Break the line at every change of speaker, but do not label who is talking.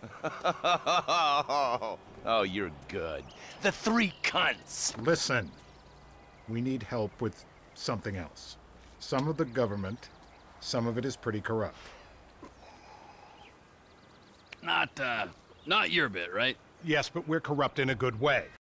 Oh, you're good. The three cunts.
Listen, we need help with something else. Some of the government, some of it is pretty corrupt.
Not your bit, right?
Yes, but we're corrupt in a good way.